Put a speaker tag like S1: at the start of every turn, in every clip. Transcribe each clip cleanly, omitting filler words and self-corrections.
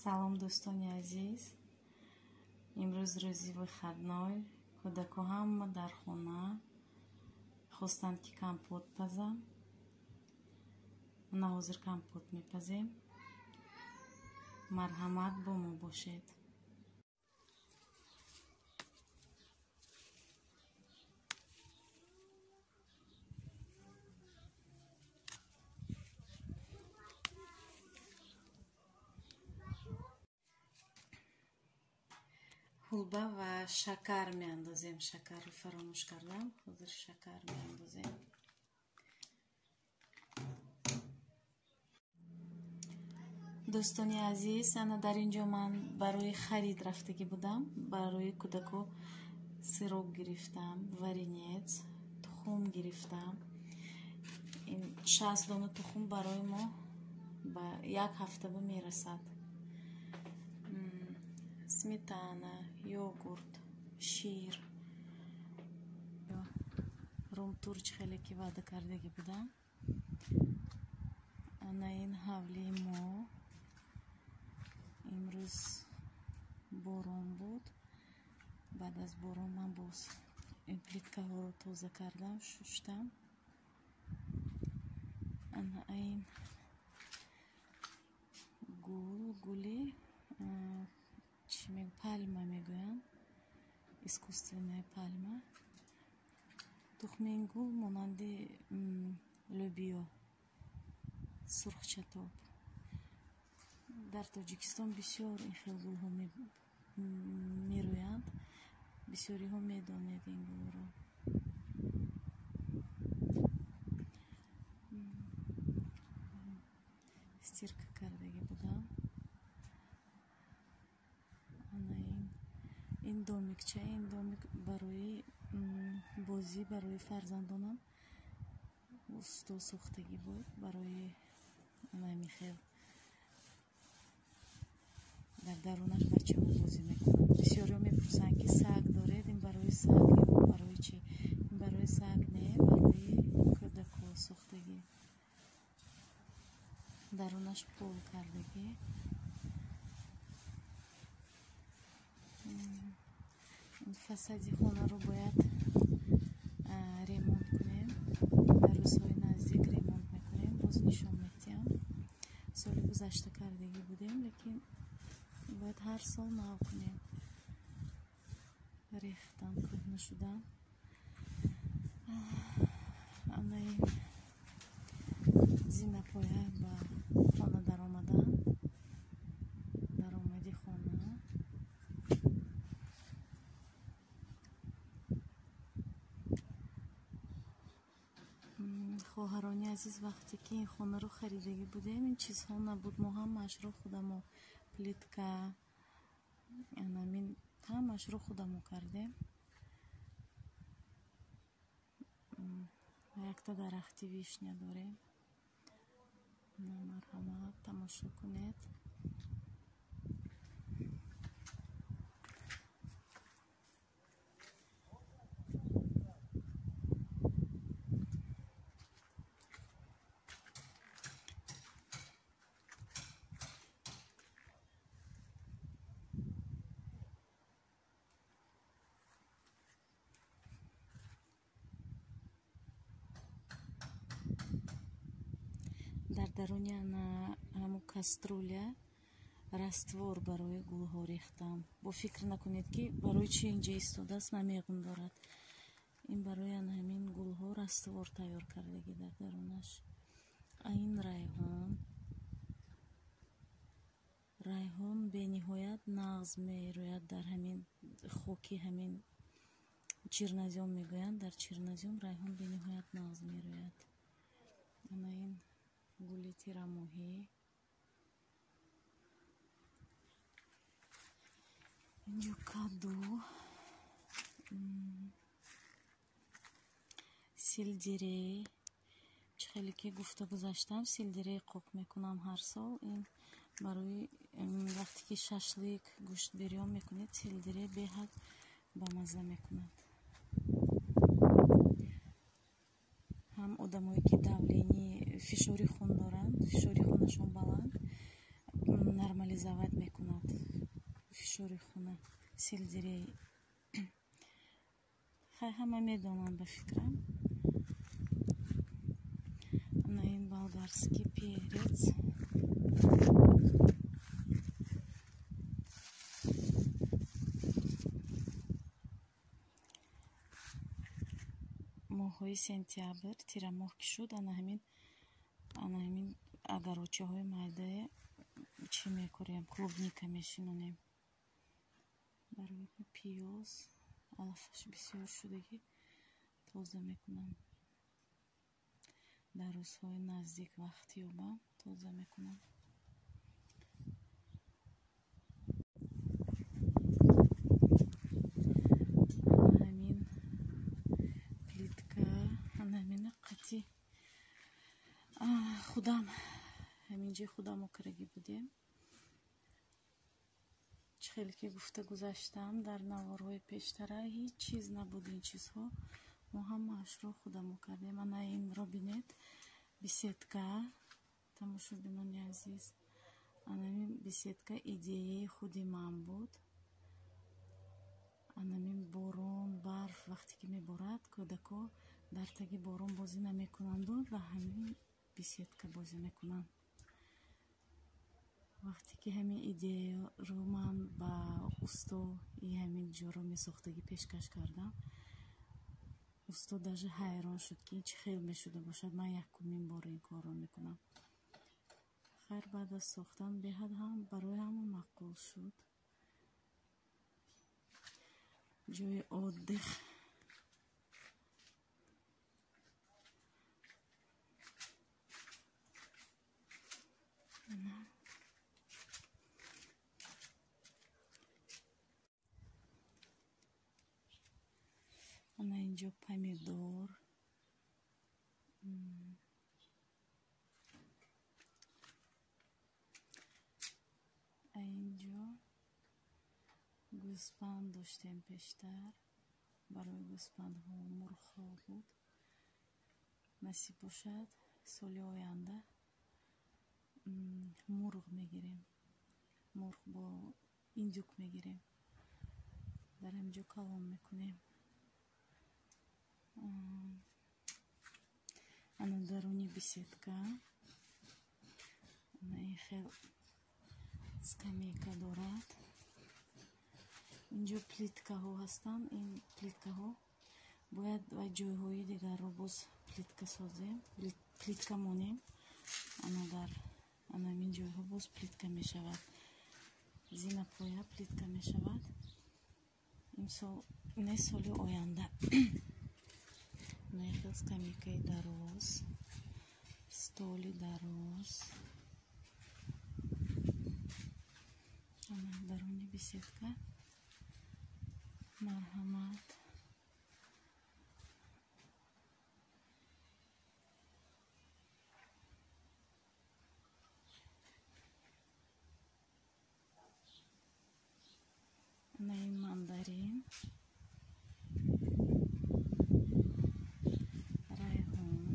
S1: салом дӯстони азиз, имрӯз рӯзи выходной, кӯдако ҳама дар хона хостанд ки компот пазам. Мана ҳозир компот мепазем. Марҳамат бо мо бошед. ҳулба ва шакар меандозем. Шакарро фаромӯш кардам. ҳозир шакар меандозем. дӯстони азиз, ана дар ин ҷо ман барои харид рафтагӣ будам. Барои кӯдако сирок гирифтам, варенец, тухм гирифтам. Ин 60 дона тухм барои мо ба як ҳафта мерасад. Сметана, йогурт, шир, румтурч хеле ки ваъда кардагӣ будам. Ана ин ҳавли мо. Имрӯз борон буд. Баъд аз борон ман боз ин плиткаҳоро тоза кардам, шуштам. Ана ин гули пальма мегӯянд, искусственная пальма. тухми ин гул монанди лӯбиё, сурхчатоб. Дар Тоҷикистон бисёр ин хел гулҳо мерӯянд. Бисёриҳо медонед ин гулро. стирка кардагӣ будам. Ана ин домикча, ин домик барои бозӣ барои фарзандонам усто сохтагӣ буд. Барои ами хел дар дарунаш бачаҳо бозӣ мекунанд. Бисёриҳо мепурсанд ки саг доред? Ин барои саг ё барои чӣ? Ин барои саг не, барои кӯдако сохтагӣ. Дарунаш пол кардагӣ. фасади хонаро бояд ремонт кунем. Дар рӯзҳои наздик ремонт мекунем. Боз нишон медиҳам. соли гузашта кардагӣ будем, лекин бояд ҳар сол нав кунем. Рехтан, кӯҳна шудан. Ана ин зинапоя ба хона даромадан. Даромади хона. хоҳарони азиз, вақте ки ин хонаро харидагӣ будем, ин чизҳо набуд. Мо ҳамаашро худамо, плитка, ҳамаашро худамо кардем. якта дарахти вишня дорем. Марҳамат, тамошо кунед. дар даруни ҳамун каструля раствор барои гулҳо рехтам. Бо фикр накунед ки барои чӣ инҷа истодааст, намеғундорад. ин барои ҳамин гулҳо раствор тайёр кардагӣ дар дарунаш. ин райҳон бениҳоят нағз мерӯяд дар ҳамин хоки ҳамин чирназём мегӯянд. Дар чирназём райҳон бениҳоят нағз мерӯяд. ана ин гули тирамоҳӣ. инҷо каду, сельдерей. чӣ хеле ки гуфта гузаштам, сельдерей қоқ мекунам ҳар сол. ин барои вақте ки шашлик, гӯшт бирён мекунед, сельдерей беҳад бамазза мекунад. ҳам одамое ки давлени фишори хун доранд, фишори хунашон баланд, нормализовать мекунад фишори хуна, силдирии. хай ҳама медонанд ба фикрам. ана ин болгарский перец. моҳҳои сентябр тирамоҳ ки шуд, ана ҳамин агарочаҳои майдае чӣ мекорем, клубника мешинонем. барои пиёз алафаш бисёр шудагӣ тоза мекунам. дар рӯзҳои наздик вақт ёбам, тоза мекунам. ҳамин плитка, ҳамин қати худам, ҳаминҷои худам окарагӣ будем. чӣ хеле ки гуфта гузаштам, дар наворҳои пештара ҳеҷ чиз набуд. ин чизҳо мо ҳамаашро худам кардем. ана инро бинед, беседка, тамошобинони азиз, анамин беседка идеяи худи ман буд. анамин борон, барф вақте ки меборад, кӯдако дар таги борон бозӣ намекунанду ба ҳамин беседка бозӣ мекунанд. вақте ки ҳамин идеяро ман ба усто ҳамин ҷоро месохтагӣ пешкаш кардам, усто даже ҳайрон шуд ки ин чӣ хел мешуда бошад, ман якумин бор ин корро мекунам. хайр баъд аз сохтан беҳад ҳам барои ҳама маъқул шуд. ҷои отдих ана инҷо помидор, инҷо гӯспанд доштем пештар. барои гӯспандҳо мурғҳо буд. насиб бошад соли оянда мурғ мегирем, мурғ бо индюк мегирем, дар ҳамҷо калон мекунем. ана даруни беседка, ана ин хел скамейка дорад. инҷо плиткаҳо ҳастанд. ин плиткаҳо бояд ва ҷойҳои дигарро боз плитка созем, плитка монем. дар ин ҷойҳо боз плитка мешавад. зинапоя плитка мешавад. имсол не соли оянда. хел скамейкаи дароз, столи дароз, даруни беседка, марҳамат, ин мандарин, райҳон,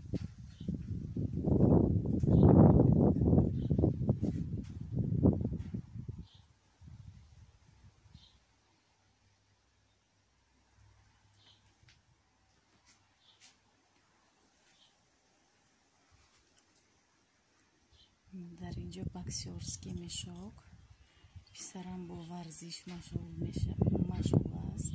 S1: дар инҷо боксёрский мешок. писарам бо варзиш машғул аст.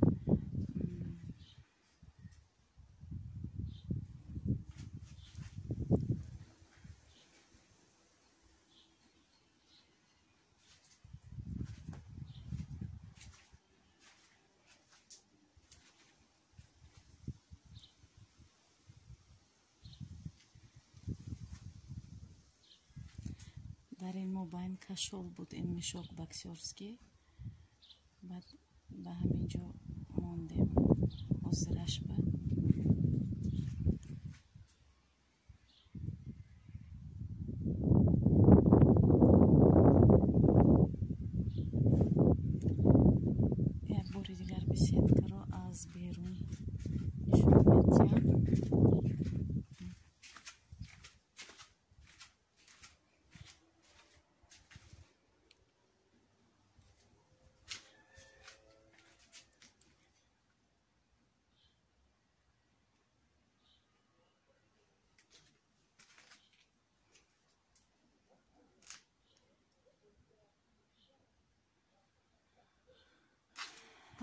S1: дар ин мобайн кашол буд ин мешок боксёрский. баъд ба ҳамин ҷо мондем ҳозираш ба як бори дигар беседкаро аз берун нишон медиҳам.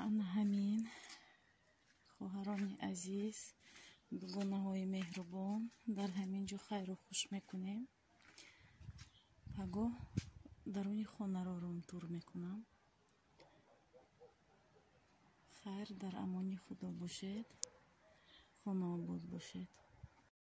S1: ана ҳамин хоҳарони азиз, дугонаҳои меҳрубон, дар ҳамин ҷо хайру хуш мекунем. пагоҳ даруни хонаро румтур мекунам. хайр, дар амони худо бошед. хона обод бошед.